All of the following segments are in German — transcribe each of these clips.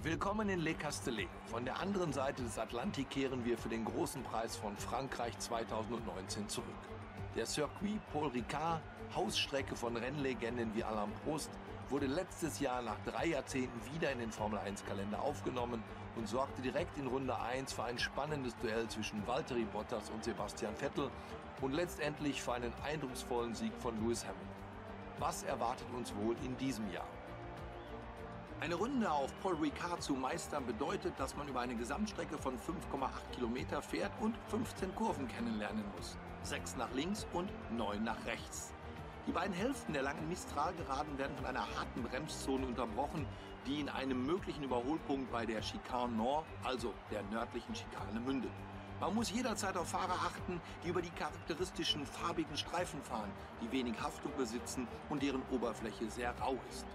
Willkommen in Le Castellet. Von der anderen Seite des Atlantik kehren wir für den großen Preis von Frankreich 2019 zurück. Der Circuit Paul Ricard, Hausstrecke von Rennlegenden wie Alain Prost, wurde letztes Jahr nach 3 Jahrzehnten wieder in den Formel-1-Kalender aufgenommen und sorgte direkt in Runde 1 für ein spannendes Duell zwischen Valtteri Bottas und Sebastian Vettel und letztendlich für einen eindrucksvollen Sieg von Lewis Hamilton. Was erwartet uns wohl in diesem Jahr? Eine Runde auf Paul Ricard zu meistern bedeutet, dass man über eine Gesamtstrecke von 5,8 Kilometer fährt und 15 Kurven kennenlernen muss. 6 nach links und 9 nach rechts. Die beiden Hälften der langen Mistral-Geraden werden von einer harten Bremszone unterbrochen, die in einem möglichen Überholpunkt bei der Chicane Nord, also der nördlichen Schikane, mündet. Man muss jederzeit auf Fahrer achten, die über die charakteristischen farbigen Streifen fahren, die wenig Haftung besitzen und deren Oberfläche sehr rau ist.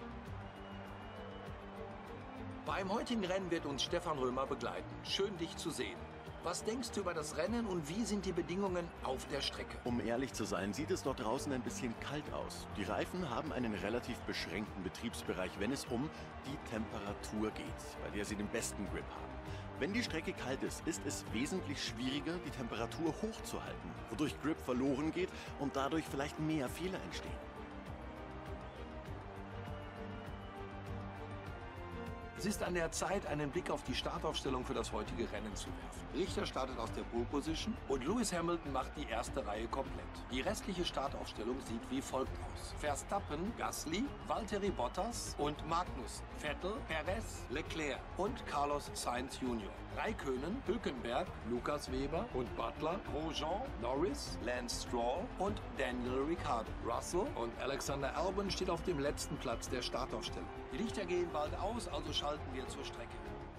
Beim heutigen Rennen wird uns Stefan Römer begleiten. Schön, dich zu sehen. Was denkst du über das Rennen und wie sind die Bedingungen auf der Strecke? Um ehrlich zu sein, sieht es dort draußen ein bisschen kalt aus. Die Reifen haben einen relativ beschränkten Betriebsbereich, wenn es um die Temperatur geht, bei der sie den besten Grip haben. Wenn die Strecke kalt ist, ist es wesentlich schwieriger, die Temperatur hochzuhalten, wodurch Grip verloren geht und dadurch vielleicht mehr Fehler entstehen. Es ist an der Zeit, einen Blick auf die Startaufstellung für das heutige Rennen zu werfen. Richter startet aus der Pole Position und Lewis Hamilton macht die erste Reihe komplett. Die restliche Startaufstellung sieht wie folgt aus: Verstappen, Gasly, Valtteri Bottas und Magnus, Vettel, Perez, Leclerc und Carlos Sainz Jr. Räikkönen, Hülkenberg, Lucas Weber und Butler, Grosjean, Norris, Lance Stroll und Daniel Ricciardo. Russell und Alexander Albon steht auf dem letzten Platz der Startaufstellung. Die Lichter gehen bald aus, also schalten wir zur Strecke.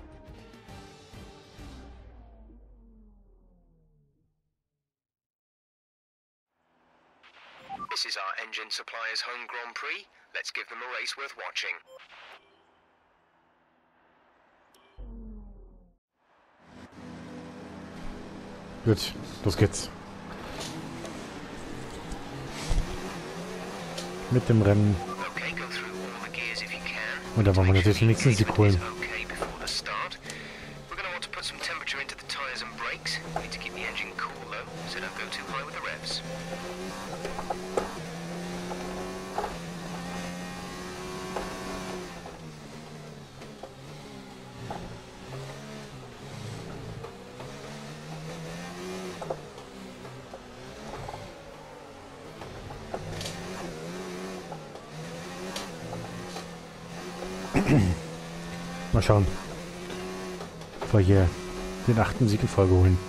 This is our engine supplier's home Grand Prix. Let's give them a race worth watching. Gut, los geht's. Mit dem Rennen. Okay, go through all the gears if you can. Und da wollen wir natürlich den nächsten Sieg holen. Okay before the start. We're going to want to put some temperature into the tires and brakes. We need to keep the engine cool though, so don't go too high with the revs. Mal schauen, ob wir hier den 8. Sieg in Folge holen.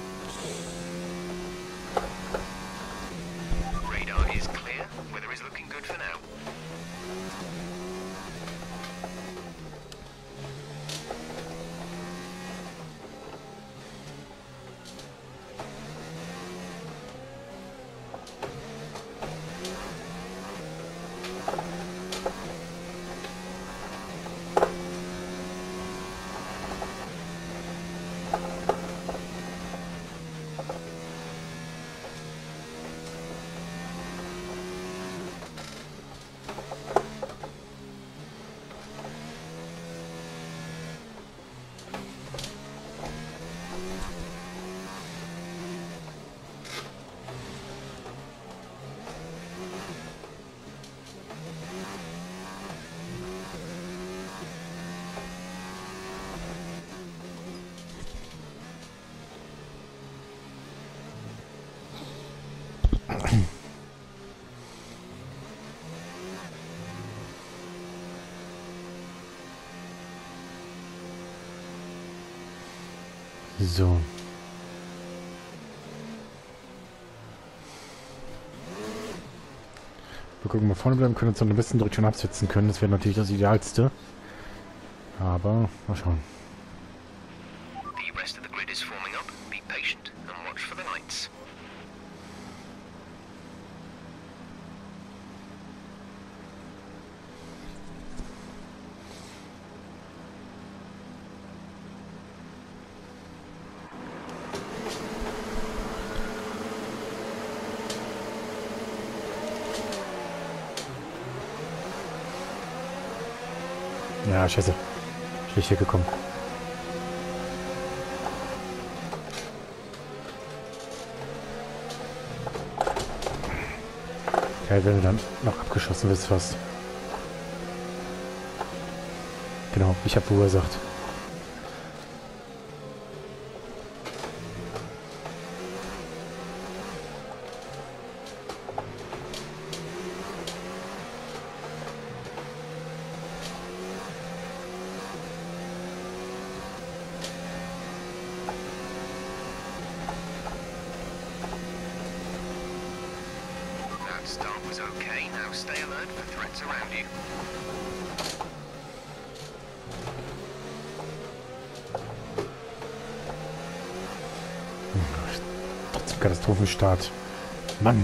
Radar is clear. Weather is looking good for now. So. Wir gucken, mal vorne bleiben können, uns noch ein bisschen direkt schon absetzen können. Das wäre natürlich das Idealste. Aber mal schauen. The rest of the grid is forming up. Be patient and watch for the lights. Ja, scheiße. Schlecht weggekommen. Geil, wenn du dann noch abgeschossen wirst fast. Genau, ich habe verursacht. That start was okay. Now stay alert for threats around you. Trotzdem Katastrophenstart. Mann.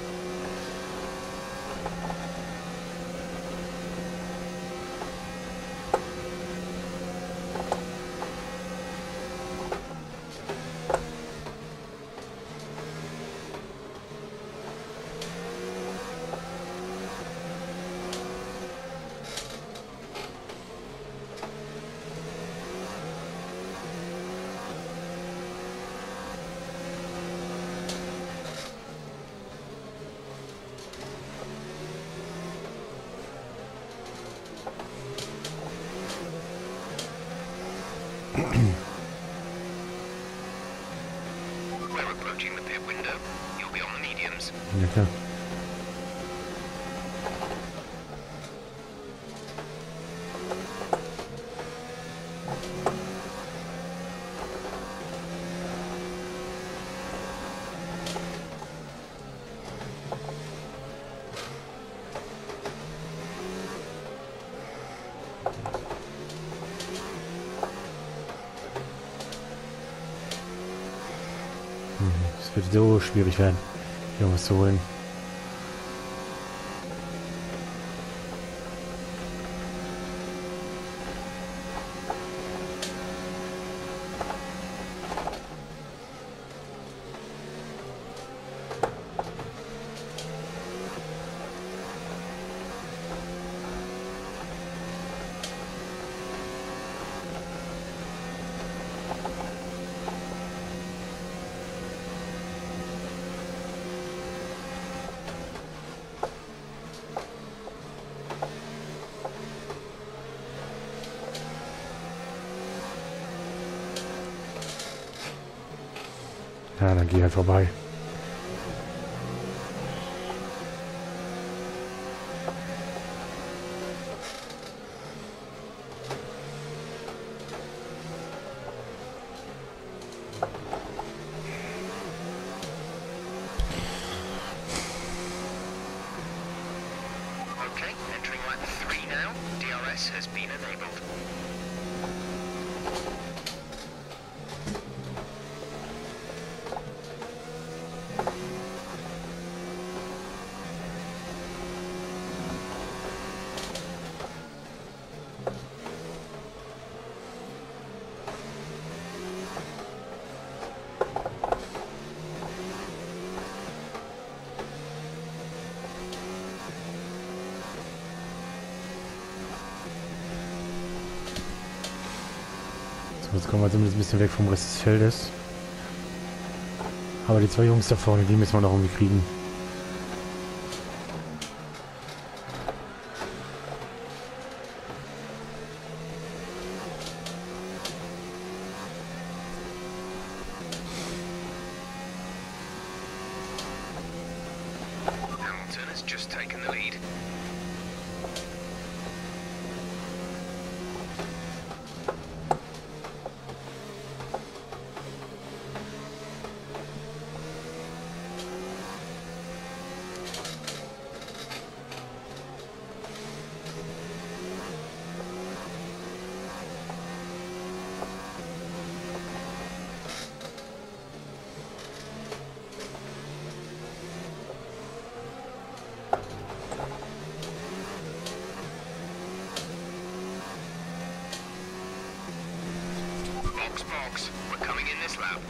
We're approaching the pit window. You'll be on the mediums. Ja, klar. Es wird so schwierig werden, hier was zu holen. Ja, dann geh halt vorbei. Okay, entering lap 3 now. DRS has been enabled. So, jetzt kommen wir zumindest ein bisschen weg vom Rest des Feldes. Aber die zwei Jungs da vorne, die müssen wir noch irgendwie kriegen. Hamilton has just taken the lead. Box. We're coming in this lap.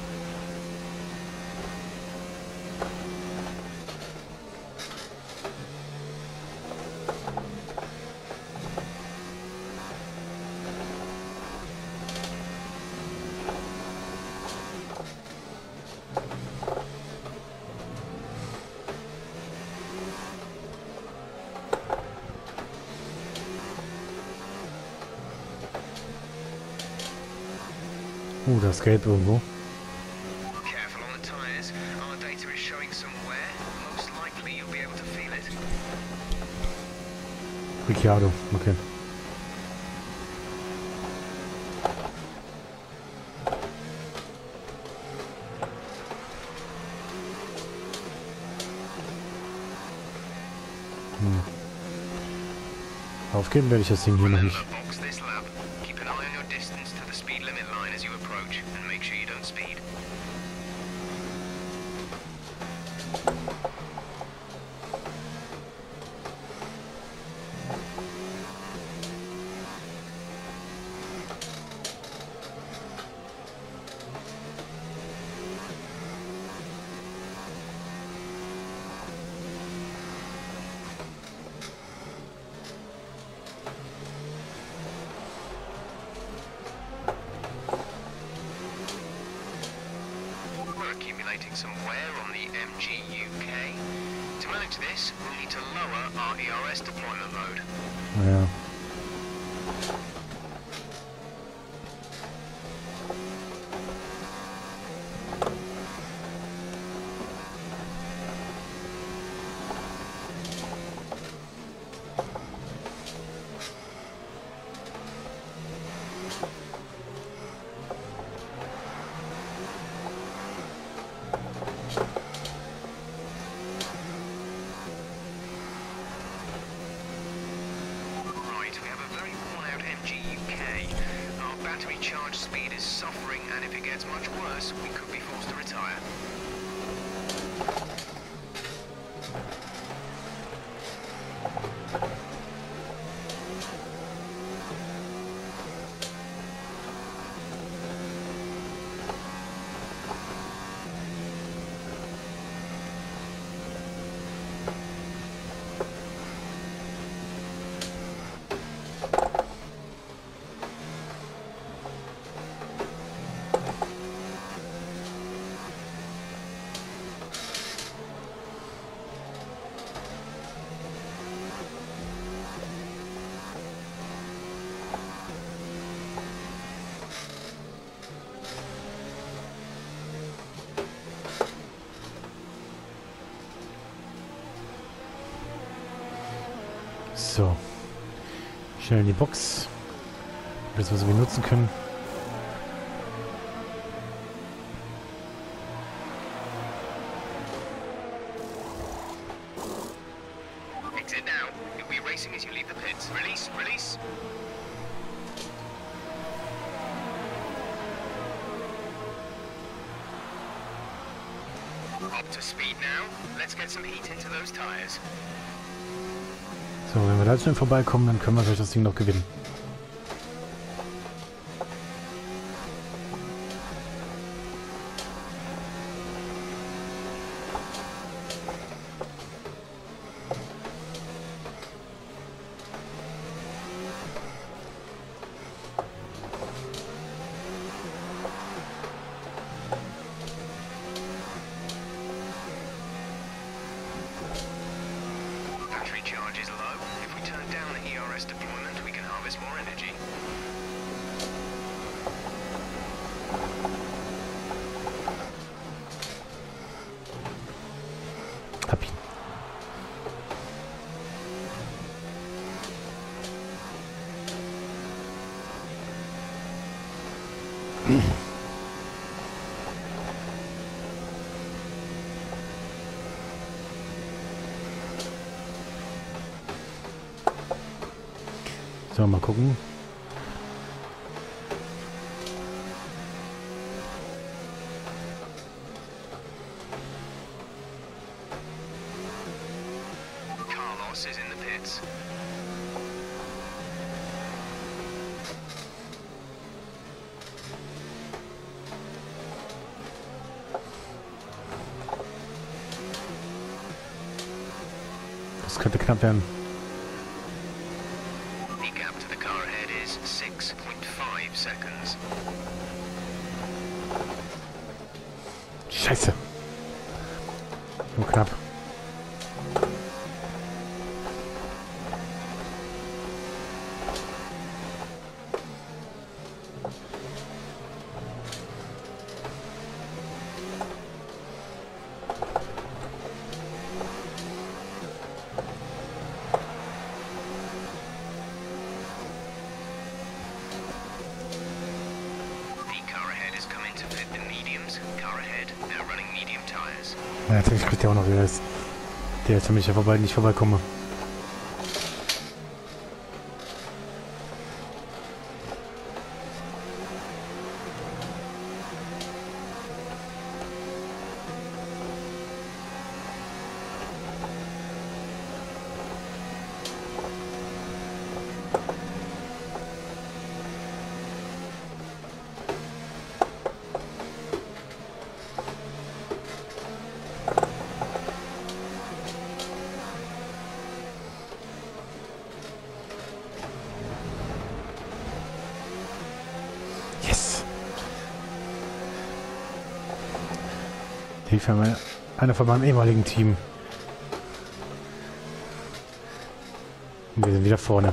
Das ist gelb irgendwo. Careful on the tires. Our data is showing some wear. Most likely you'll be able to feel it. Ricciardo, okay. Aufgeben werde ich das Ding hier noch nicht. Remember, box this lap. Keep an eye on your distance to the speed limit line as you approach, and make sure you don't speed. Accumulating some wear on the MG UK. To manage this, we'll need to lower our ERS deployment mode. Naja. Battery charge speed is suffering, and if it gets much worse, we could be forced to retire. So. Schnell in die Box. Das, was wir nutzen können. Exit now. You'll be racing as you leave the pits. Release, release. Up to speed now. Let's get some heat into those tires. So, wenn wir da schnell vorbeikommen, dann können wir vielleicht das Ding noch gewinnen. Battery charge is low. If we turn down the ERS deployment, we can harvest more energy. Hab ihn. So, mal gucken. Carlos is in the pits. Das könnte knapp werden. The gap to the car ahead is 6.5 seconds. Scheiße. Nur knapp. Now running medium tires. Ja, natürlich kriegt der auch noch Reis. Der ist für mich ja vorbei, nicht vorbeikomme. Hilfe, einer von meinem ehemaligen Team. Und wir sind wieder vorne.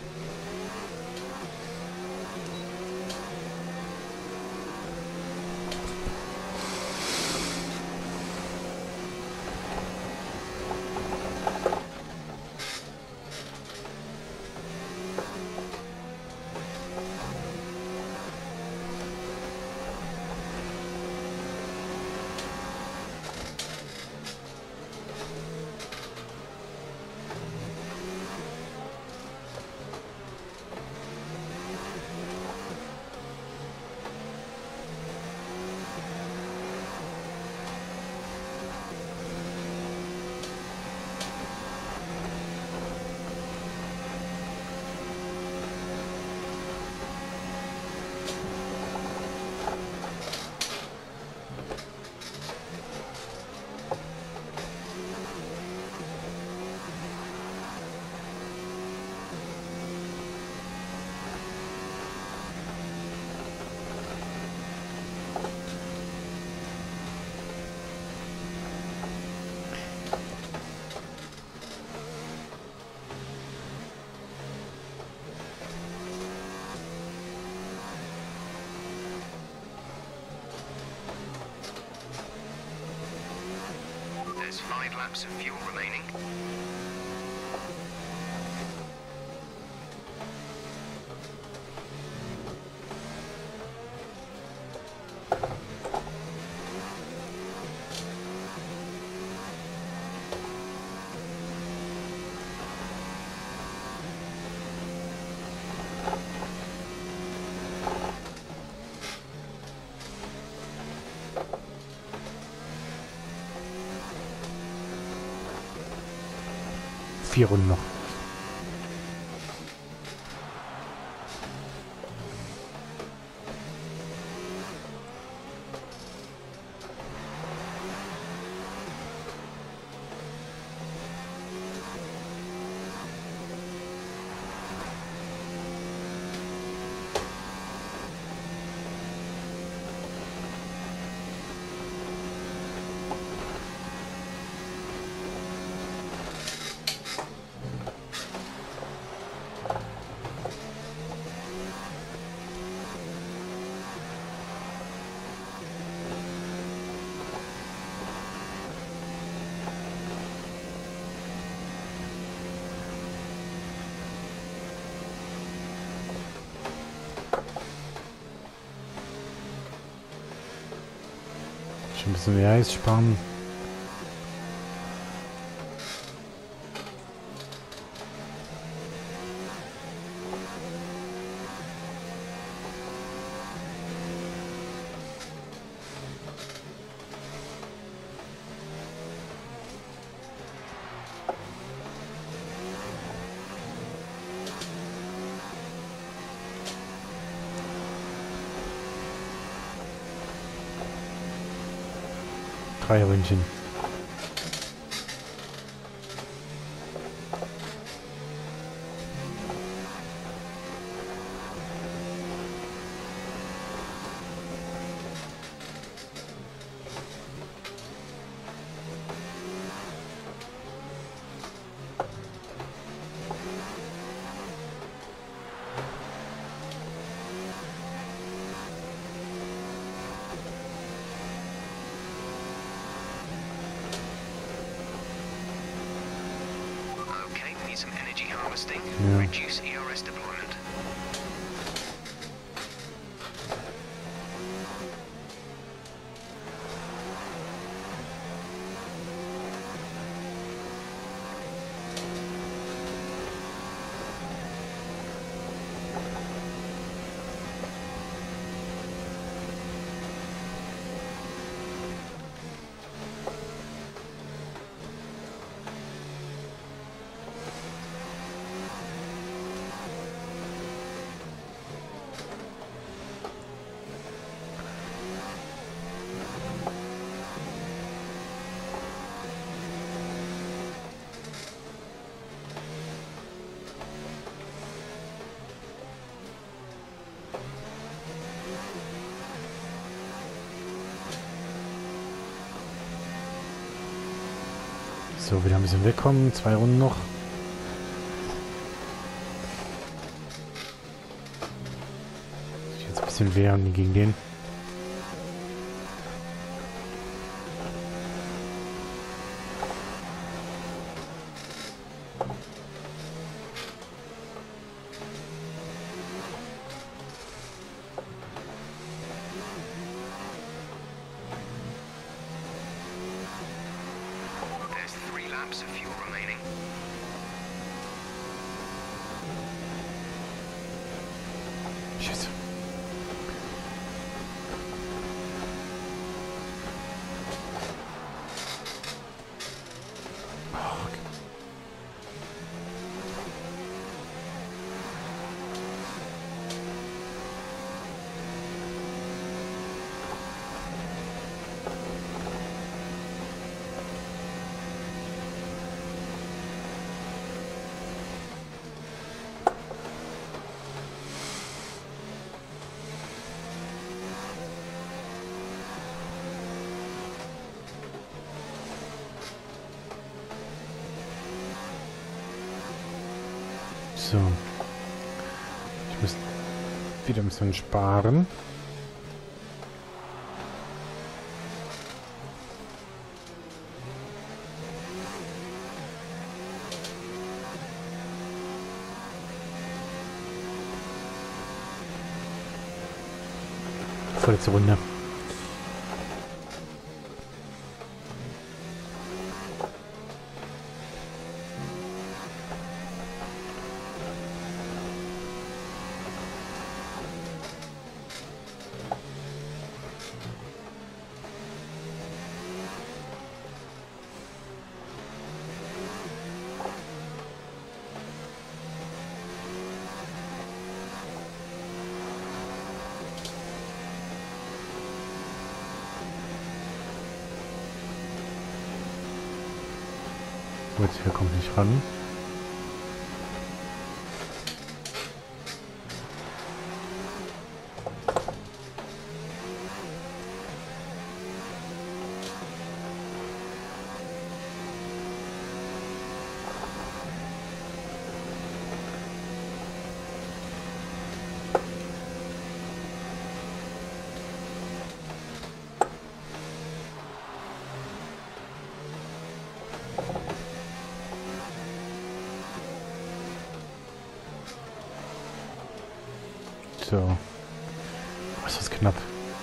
There's 5 laps of fuel remaining. Vier Runden noch. Schon ein bisschen mehr Eis sparen. Drei Ründchen. Some energy harvesting, Yeah. reduce ERS deployment. So, wieder ein bisschen wegkommen. 2 Runden noch. Jetzt ein bisschen wehren gegen den. There's 3 laps of fuel remaining. Scheiße. Oh, okay. So. Ich muss wieder ein bisschen sparen. Vorletzte Runde. Gut, hier kommt nicht ran. So. Was ist knapp?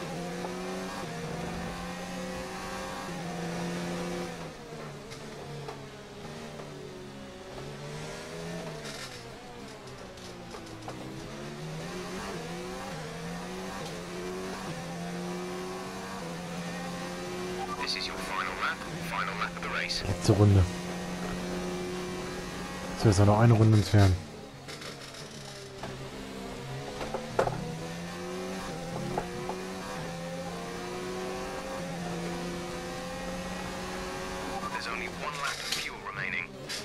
This is your final lap of the race. Letzte Runde. So, ist ja noch eine Runde entfernt. There's only 1 lap of fuel remaining.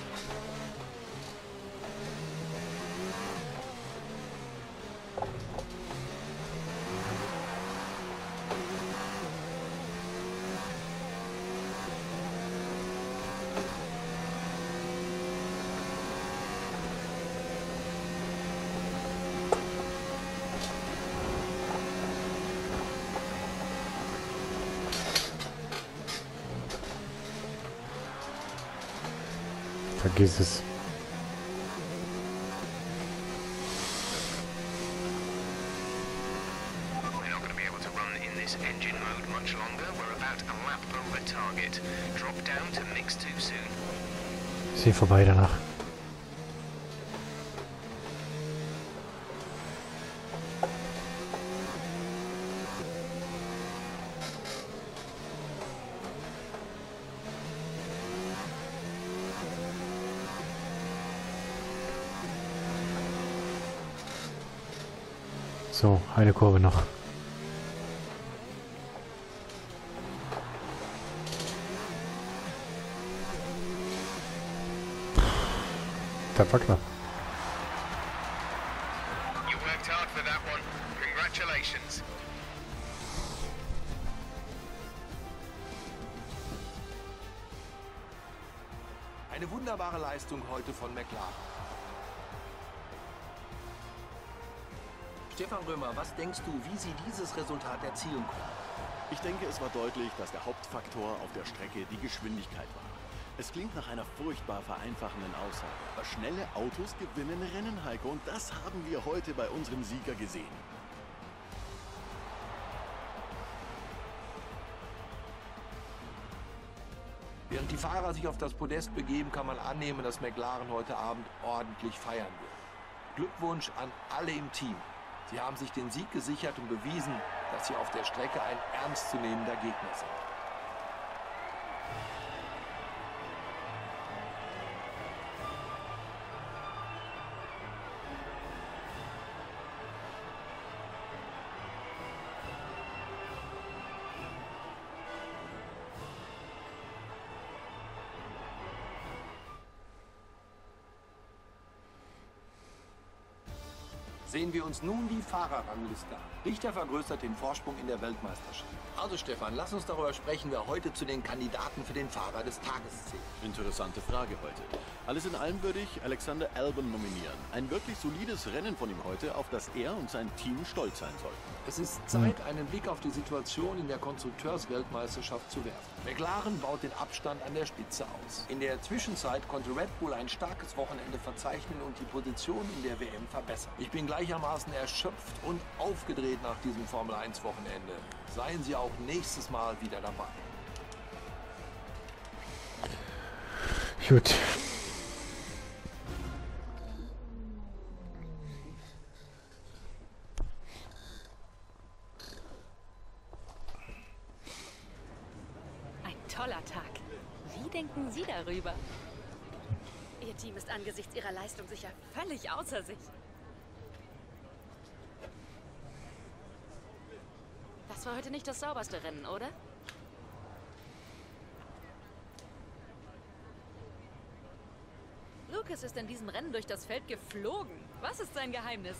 Vergiss es. We're not going to be able to run in this engine mode much longer. We're about a lap over target. Drop down to mix too soon. Ich sehe vorbei danach. So, eine Kurve noch. Das war knapp. You worked hard for that one. Congratulations. Eine wunderbare Leistung heute von McLaren. Stefan Römer, was denkst du, wie sie dieses Resultat erzielen konnten? Ich denke, es war deutlich, dass der Hauptfaktor auf der Strecke die Geschwindigkeit war. Es klingt nach einer furchtbar vereinfachenden Aussage. Aber schnelle Autos gewinnen Rennen, Heiko, und das haben wir heute bei unserem Sieger gesehen. Während die Fahrer sich auf das Podest begeben, kann man annehmen, dass McLaren heute Abend ordentlich feiern wird. Glückwunsch an alle im Team. Sie haben sich den Sieg gesichert und bewiesen, dass sie auf der Strecke ein ernstzunehmender Gegner sind. Sehen wir uns nun die Fahrerrangliste an. Richter vergrößert den Vorsprung in der Weltmeisterschaft. Also Stefan, lass uns darüber sprechen, wer heute zu den Kandidaten für den Fahrer des Tages zählt. Interessante Frage heute. Alles in allem würde ich Alexander Albon nominieren. Ein wirklich solides Rennen von ihm heute, auf das er und sein Team stolz sein sollten. Es ist Zeit, einen Blick auf die Situation in der Konstrukteursweltmeisterschaft zu werfen. McLaren baut den Abstand an der Spitze aus. In der Zwischenzeit konnte Red Bull ein starkes Wochenende verzeichnen und die Position in der WM verbessern. Ich bin gleichermaßen erschöpft und aufgedreht nach diesem Formel-1-Wochenende. Seien Sie auch nächstes Mal wieder dabei. Gut. Toller Tag. Wie denken Sie darüber? Ihr Team ist angesichts ihrer Leistung sicher Völlig außer sich. Das war heute nicht das sauberste Rennen, oder? Lucas ist in diesem Rennen durch das Feld geflogen. Was ist sein Geheimnis?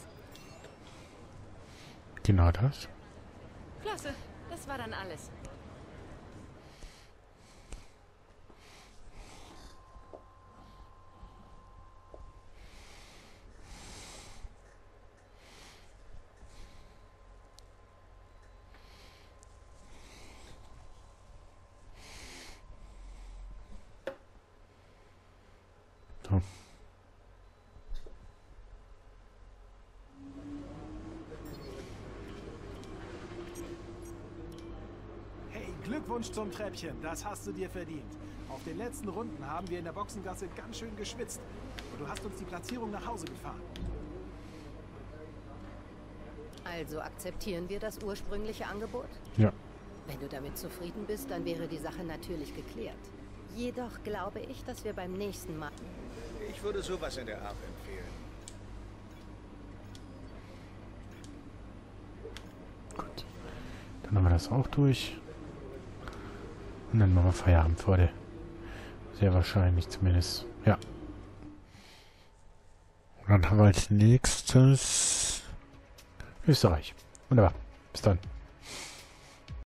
Genau das. Klasse, das war dann alles. So. Hey, Glückwunsch zum Treppchen, das hast du dir verdient. Auf den letzten Runden haben wir in der Boxengasse ganz schön geschwitzt. Und du hast uns die Platzierung nach Hause gefahren. Also akzeptieren wir das ursprüngliche Angebot? Ja. Wenn du damit zufrieden bist, dann wäre die Sache natürlich geklärt. Jedoch glaube ich, dass wir beim nächsten Mal... Ich würde sowas in der Art empfehlen. Gut. Dann haben wir das auch durch. Und dann machen wir Feierabend vor der. Sehr wahrscheinlich zumindest. Ja. Und dann haben wir als nächstes Österreich. Wunderbar. Bis dann.